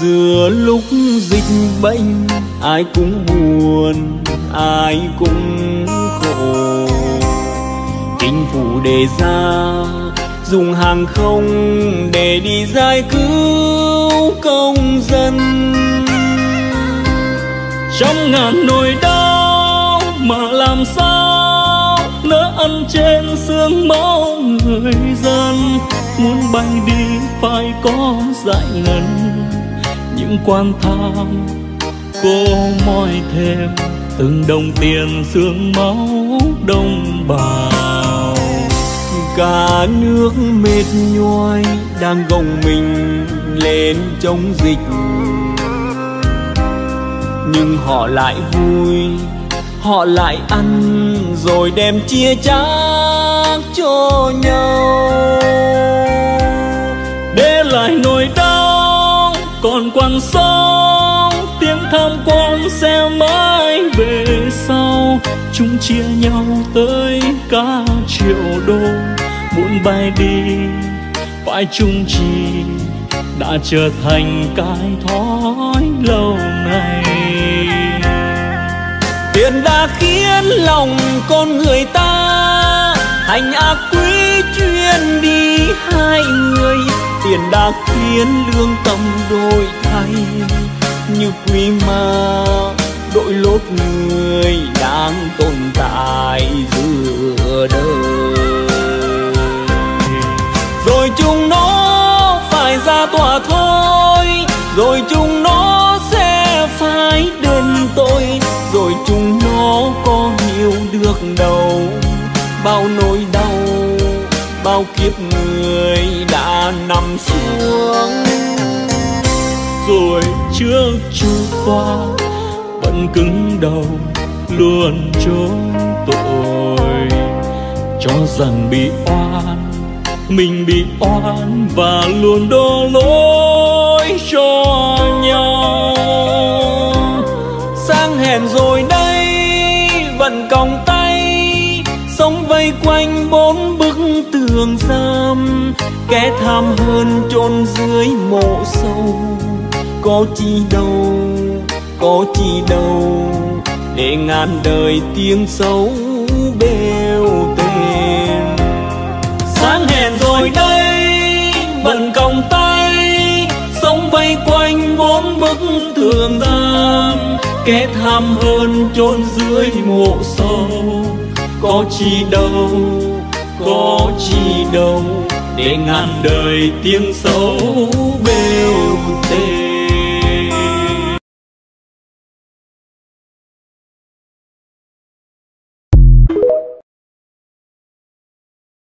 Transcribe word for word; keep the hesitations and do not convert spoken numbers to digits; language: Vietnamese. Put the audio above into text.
Giữa lúc dịch bệnh ai cũng buồn, ai cũng khổ. Chính phủ đề ra dùng hàng không để đi giải cứu công dân. Trong ngàn nỗi đau mà làm sao nỡ ăn trên xương máu người dân. Muốn bay đi phải có dại ngân, những quan tham cô moi thêm từng đồng tiền xương máu đồng bào. Cả nước mệt nhoài đang gồng mình lên chống dịch, nhưng họ lại vui, họ lại ăn rồi đem chia chác cho nhau. Để lại nỗi đau còn quằn sâu, tiếng tham quan sẽ mãi về sau. Chúng chia nhau tới cả triệu đô, muốn bay đi phải chung chi đã trở thành cái thói lâu ngày. Tiền đã khiến lòng con người ta hành ác quý chuyên đi hai người. Tiền đã khiến lương tâm đổi thay như quý ma đội lốt người đang tồn tại giữa đời. Rồi chúng nó phải ra tòa thôi, rồi chúng nó sẽ phải đền tội, rồi chúng nó có hiểu được đâu bao nỗi đau, bao kiếp người đã nằm xuống. Rồi trước chu toa vẫn cứng đầu luôn trốn tội, cho rằng bị oan mình bị oan và luôn đổ lỗi cho nhau. Sang hẹn rồi đây vẫn còng tay, sống vây quanh bốn bức tường giam. Kẻ tham hơn chôn dưới mộ sâu, có chi đâu, có chi đâu để ngàn đời tiếng xấu bêu tên. Sáng hẹn rồi đây vẫn còng tay, sống vây quanh bốn bức tường giam. Kẻ tham hơn chôn dưới mộ sâu, có chi đâu, có chi đâu để ngàn đời tiếng xấu bêu tên.